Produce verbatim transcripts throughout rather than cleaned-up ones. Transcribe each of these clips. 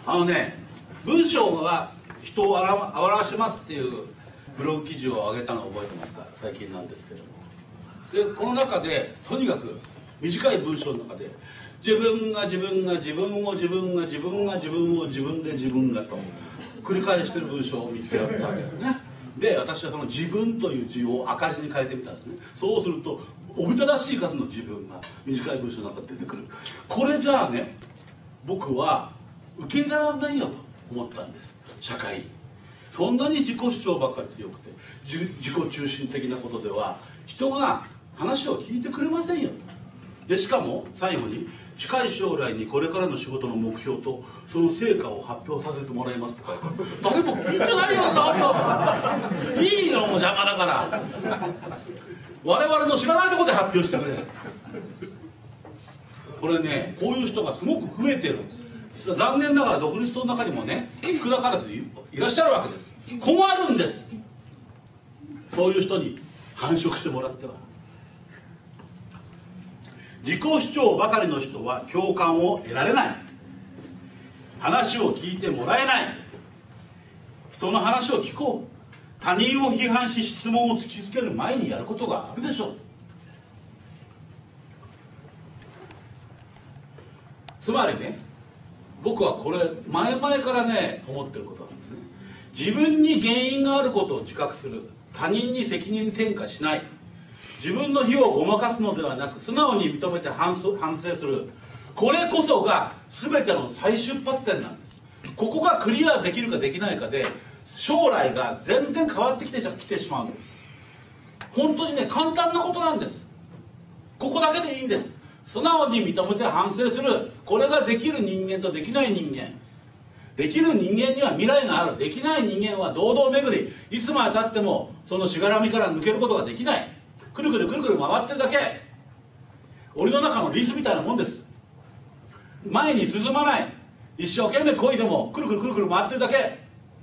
あのね、文章が人を表しますっていうブログ記事を上げたのを覚えてますか？最近なんですけども。でこの中でとにかく短い文章の中で自分が自分が自分を自分が自分が自分を自分で自分がと繰り返してる文章を見つけられたわけですね。で私はその自分という字を赤字に変えてみたんですね。そうするとおびただしい数の自分が短い文章の中で出てくる。これじゃあね、僕は受け入れられないよと思ったんです。社会そんなに自己主張ばっかり強くて自己中心的なことでは人が話を聞いてくれませんよと。でしかも最後に近い将来にこれからの仕事の目標とその成果を発表させてもらいますとか誰も聞いてないよな。いいよもう邪魔だから我々の知らないところで発表してくれ。これね、こういう人がすごく増えてる。残念ながら独立党の中にもね少なからずいらっしゃるわけです。困るんです。そういう人に繁殖してもらっては。自己主張ばかりの人は共感を得られない。話を聞いてもらえない。人の話を聞こう。他人を批判し質問を突きつける前にやることがあるでしょう。つまりね、僕はこれ前々からね思ってることなんですね。自分に原因があることを自覚する。他人に責任転嫁しない。自分の非をごまかすのではなく素直に認めて反省する。これこそが全ての再出発点なんです。ここがクリアできるかできないかで将来が全然変わってきてきてしまうんです。本当にね簡単なことなんです。ここだけでいいんです。素直に認めて反省する。これができる人間とできない人間。できる人間には未来がある。できない人間は堂々巡り。いつまでたってもそのしがらみから抜けることができない。くるくるくるくる回ってるだけ。檻の中のリスみたいなもんです。前に進まない。一生懸命漕いでもくるくるくるくる回ってるだけ。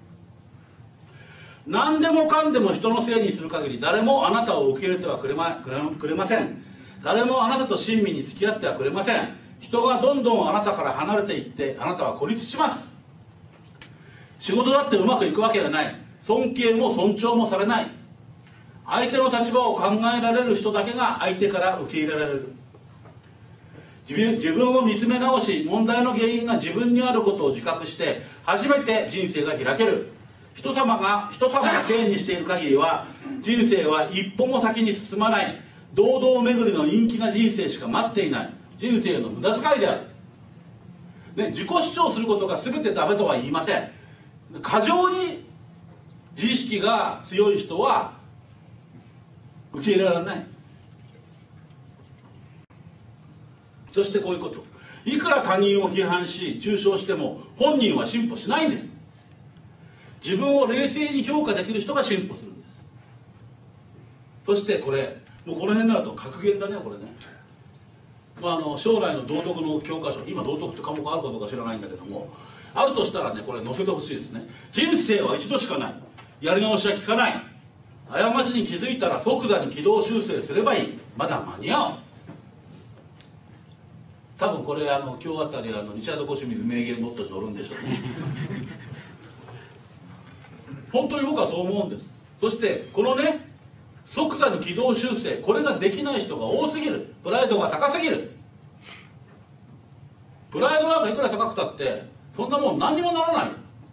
何でもかんでも人のせいにする限り誰もあなたを受け入れてはくれま、くれ、くれません。誰もあなたと親身に付き合ってはくれません。人がどんどんあなたから離れていってあなたは孤立します。仕事だってうまくいくわけがない。尊敬も尊重もされない。相手の立場を考えられる人だけが相手から受け入れられる。自分、自分を見つめ直し問題の原因が自分にあることを自覚して初めて人生が開ける。人様が人様がせいにしている限りは人生は一歩も先に進まない。堂々巡りの陰気な人生しか待っていない。人生の無駄遣いである、ね、自己主張することが全てダメとは言いません。過剰に自意識が強い人は受け入れられない。そしてこういうこと、いくら他人を批判し中傷しても本人は進歩しないんです。自分を冷静に評価できる人が進歩するんです。そしてこれもうこの辺になると格言だねこれね。まあ、あの将来の道徳の教科書、今道徳って科目あるかどうか知らないんだけども、あるとしたらねこれ載せてほしいですね。人生は一度しかない。やり直しは効かない。過ちに気づいたら即座に軌道修正すればいい。まだ間に合う。多分これあの今日あたりあのリチャード・コシミズ名言ボットに載るんでしょうね本当に僕はそう思うんです。そしてこのね即座に軌道修正、これができない人が多すぎる。プライドが高すぎる。プライドなんかいくら高くたってそんなもん何にもならない。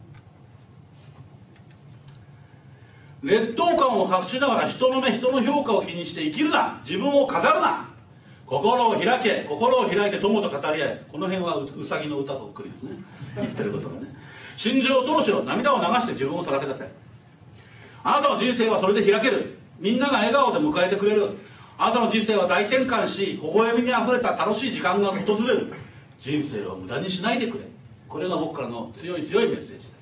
劣等感を隠しながら人の目人の評価を気にして生きるな。自分を飾るな。心を開け。心を開いて友と語り合え。この辺は う, うさぎの歌そっくりですね言ってることがね。心情を吐露しろ。涙を流して自分をさらけ出せ。あなたの人生はそれで開ける。みんなが笑顔で迎えてくれる。あなたの人生は大転換し微笑みにあふれた楽しい時間が訪れる。人生を無駄にしないでくれ。これが僕からの強い強いメッセージです。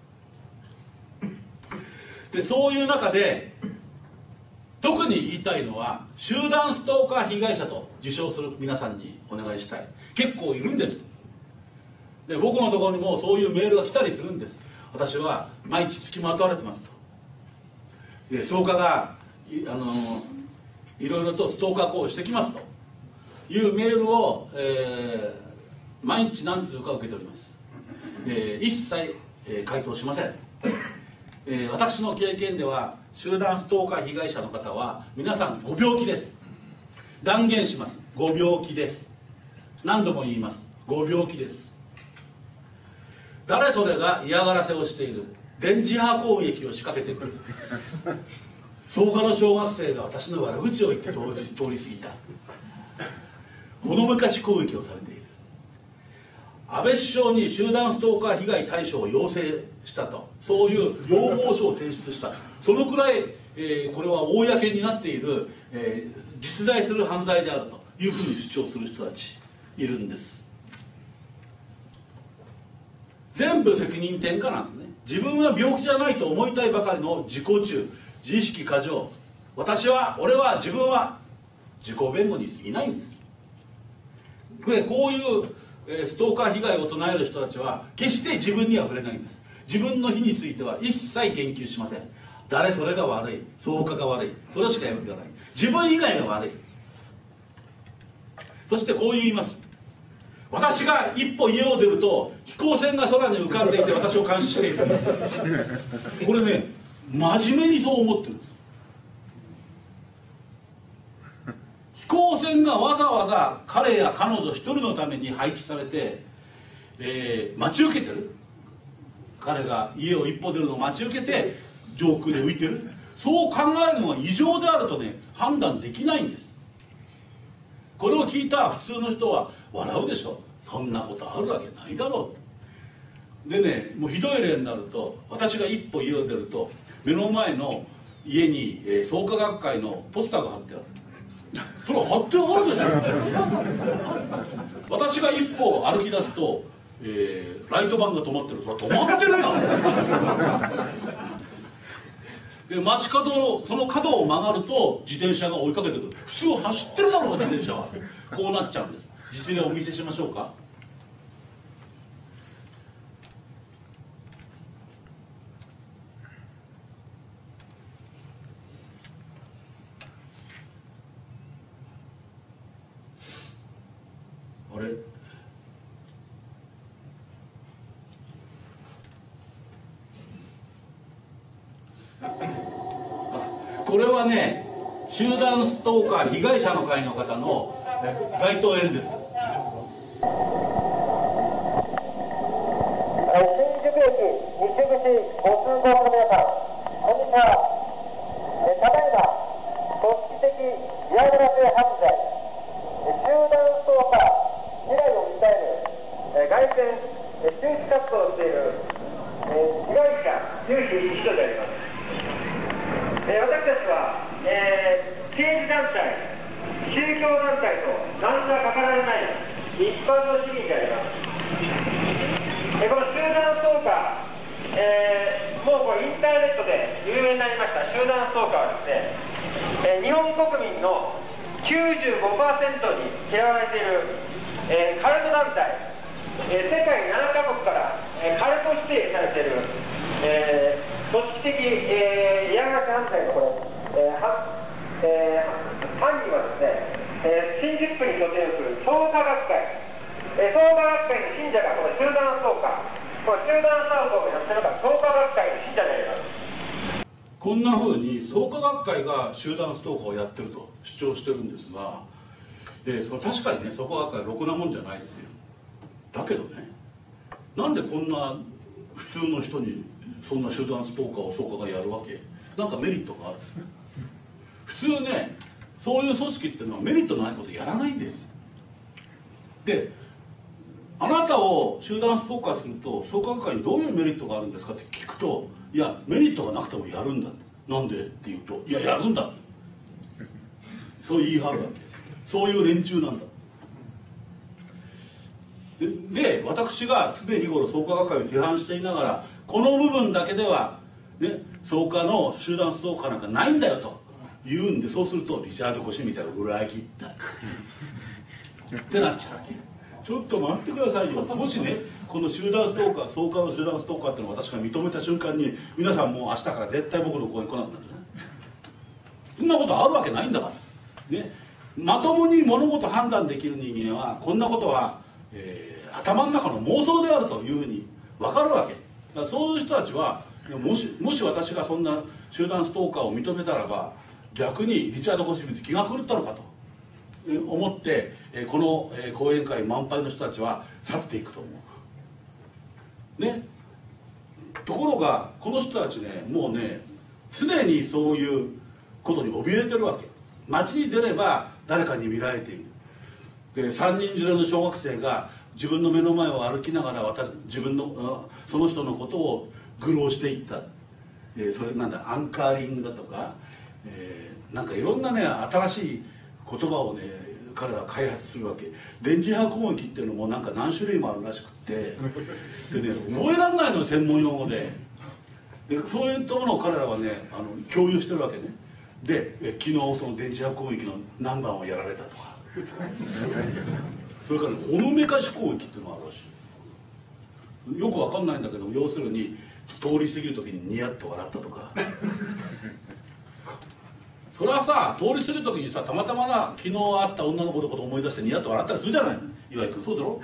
でそういう中で特に言いたいのは集団ストーカー被害者と自称する皆さんにお願いしたい。結構いるんです。で僕のところにもそういうメールが来たりするんです。私は毎日付きまとわれてますと。でストーカーがいあのいろいろとストーカー行為してきますというメールを、えー、毎日何通か受けております。 えー、一切、えー、回答しません、えー、私の経験では集団ストーカー被害者の方は皆さんご病気です。断言します。ご病気です。何度も言います。ご病気です。誰それが嫌がらせをしている、電磁波攻撃を仕掛けてくる草加の小学生が私の悪口を言って通り、通り過ぎた、ほの昔攻撃をされている、安倍首相に集団ストーカー被害対処を要請したと、そういう要望書を提出した、そのくらい、えー、これは公になっている、えー、実在する犯罪であるというふうに主張する人たちいるんです。全部責任転嫁なんですね。自分は病気じゃないと思いたいばかりの自己中、自意識過剰、私は俺は自分は自己弁護に過ぎないんです。でこういうえー、ストーカー被害を唱える人たちは決して自分には触れないんです。自分の非については一切言及しません。誰それが悪い、草加が悪い、それしか言わない。自分以外が悪い。そしてこう言います。私が一歩家を出ると飛行船が空に浮かんでいて私を監視しているこれね、真面目にそう思ってるんです。飛行船がわざわざ彼や彼女一人のために配置されて、えー、待ち受けてる。彼が家を一歩出るのを待ち受けて上空で浮いてる。そう考えるのが異常であるとね、判断できないんです。これを聞いた普通の人は笑うでしょ。そんなことあるわけないだろう。でね、もうひどい例になると、私が一歩家を出ると目の前の家に、えー、創価学会のポスターが貼ってある。それは貼ってあるでしょ私が一歩歩き出すと、えー、ライトバンが止まってる。それは止まってるなで街角のその角を曲がると自転車が追いかけてくる。普通走ってるだろうが自転車は。こうなっちゃうんです。実例をお見せしましょうか。あれ、これはね、集団ストーカー被害者の会の方の街頭演説。 新宿駅西口ご通行の皆さん、こんにちは。ただいま組織的嫌がらせ犯罪、集団ストーカー被害を訴える外見周知活動をしている被害者有志一同であります。私たちは、えー、政治団体、宗教団体と何ら関わらない一般の市民であります。えこの集団ストーカー、えー、もうこれインターネットで有名になりました集団ストーカーはですね、えー、日本国民の きゅうじゅうごパーセント に嫌われている、えー、カルト団体、えー、世界ななカ国から、えー、カルト指定されている、えー組織的、えー、嫌がらせ犯罪のこれ、えーはえー、犯人はですね、えー、新宿区に拠点をする創価学会、えー、創価学会の信者がこの集団ストーカー、この集団ストーカーをやってるのが創価学会の信者であります。 こんなふうに創価学会が集団ストーカーをやってると主張してるんですが、えー、その確かにね、創価学会はろくなもんじゃないですよ。だけどね、なんでこんな普通の人にそんな集団ストーカーを創価がやるわけ、なんかメリットがある。普通ね、そういう組織っていうのはメリットないことやらないんです。で、あなたを集団ストーカーすると創価学会にどういうメリットがあるんですかって聞くと、いやメリットがなくてもやるんだ。なんでって言うと、いややるんだ。そう言い張るわけ。そういう連中なんだ。で, で私が常日頃創価学会を批判していながら、この部分だけでは、ね、創価の集団ストーカーなんかないんだよと言うんで、そうするとリチャード・コシミさんが裏切ったってなっちゃうわけ。ちょっと待ってくださいよ。もしね、この集団ストーカー、創価の集団ストーカーっていうのを私が認めた瞬間に、皆さんもう明日から絶対僕の声に来なくなるんじゃない。そんなことあるわけないんだからね。まともに物事判断できる人間はこんなことは、えー、頭の中の妄想であるというふうに分かるわけだから。そういう人たちはもしもし私がそんな集団ストーカーを認めたらば、逆にリチャード・ゴスミス気が狂ったのかと思って、この講演会満杯の人たちは去っていくと思うね。ところがこの人たちね、もうね常にそういうことに怯えてるわけ。街に出れば誰かに見られている。でさんにん連れの小学生が自分の目の前を歩きながら私自分のその人のことを愚弄していった、えー、それなんだアンカーリングだとか、えー、なんかいろんなね新しい言葉をね彼らは開発するわけ。電磁波攻撃っていうのもなんか何種類もあるらしくってでね覚えられないのよ専門用語で。でそういうものを彼らはねあの共有してるわけね。でえ昨日その電磁波攻撃の何番をやられたとかそれから、ね、ほのめかし攻撃っていうのがあるらしい。よくわかんないんだけど、要するに通り過ぎる時にニヤッと笑ったとかそれはさ、通り過ぎる時にさたまたまな昨日会った女の子のことを思い出してニヤッと笑ったりするじゃない。岩井君そうだろ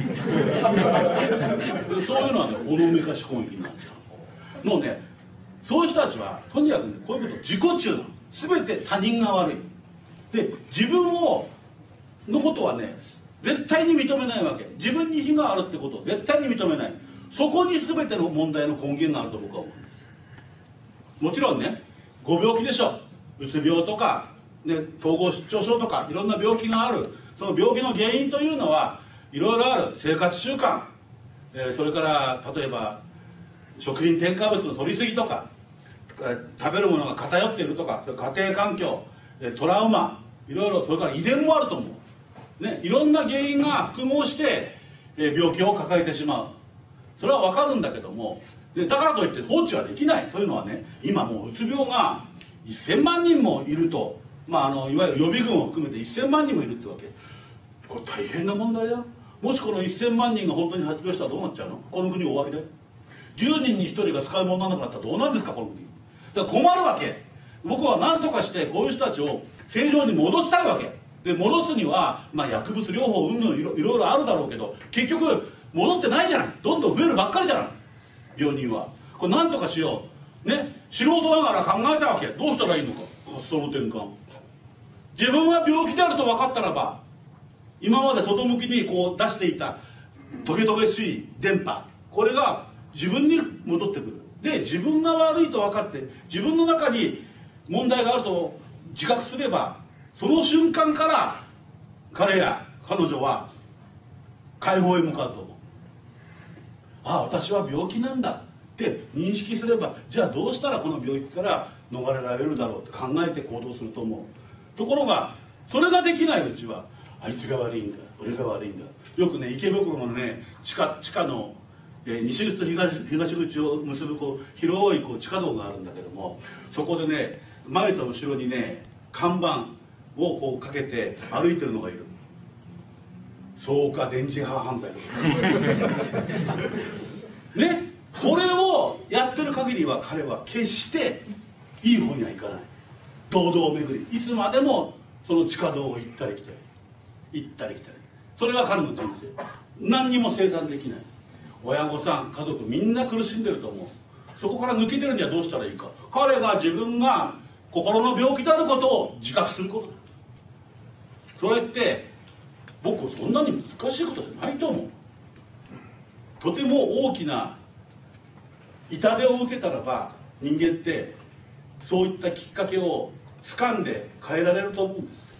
そういうのはねほのめかし攻撃になっちゃう。もうねそういう人たちはとにかくねこういうこと自己中なの。全て他人が悪いで、自分をのことはね絶対に認めないわけ。自分に非があるってことを絶対に認めない。そこに全ての問題の根源があると僕は思うんです。もちろんねご病気でしょ。うつ病とか、ね、統合失調症とかいろんな病気がある。その病気の原因というのはいろいろある。生活習慣、えー、それから例えば食品添加物の取りすぎとか、食べるものが偏っているとか、家庭環境、トラウマ、いろいろ、それから遺伝もあると思う、ね、いろんな原因が複合して病気を抱えてしまう。それは分かるんだけども、でだからといって放置はできないというのはね、今もううつ病がせんまんにんもいると、まあ、あのいわゆる予備軍を含めてせんまんにんもいるってわけ。これ大変な問題だ。もしこのせんまんにんが本当に発病したらどうなっちゃうの。この国終わりだよ。じゅうにんにひとりが使い物にならなかったらどうなんですかこの国。だから困るわけ。僕は何とかしてこういう人たちを正常に戻したいわけで、戻すには、まあ、薬物療法うんぬんいろいろあるだろうけど、結局戻ってないじゃない。どんどん増えるばっかりじゃない、病人は。これ何とかしようね。素人ながら考えたわけ。どうしたらいいのか。発想の転換。自分が病気であると分かったらば、今まで外向きにこう出していたトゲトゲしい電波、これが自分に戻ってくる。で自分が悪いと分かって自分の中に問題があると自覚すれば、その瞬間から彼や彼女は解放へ向かうと思う。ああ私は病気なんだって認識すれば、じゃあどうしたらこの病気から逃れられるだろうって考えて行動すると思う。ところがそれができないうちは、あいつが悪いんだ俺が悪いんだ。よくね池袋のね地下地下のえ西口と 東, 東口を結ぶこう広いこう地下道があるんだけども、そこでね前と後ろにね看板をこうかけて歩いてるのがいる。草加電磁波犯罪とかね、これをやってる限りは彼は決していい方にはいかない。堂々巡り、いつまでもその地下道を行ったり来たり行ったり来たり、それが彼の人生。何にも生産できない。親御さん家族みんな苦しんでると思う。そこから抜け出るにはどうしたらいいか。彼が自分が心の病気であることを自覚することだ。それって僕そんなに難しいことじゃないと思う。とても大きな痛手を受けたらば人間ってそういったきっかけを掴んで変えられると思うんです。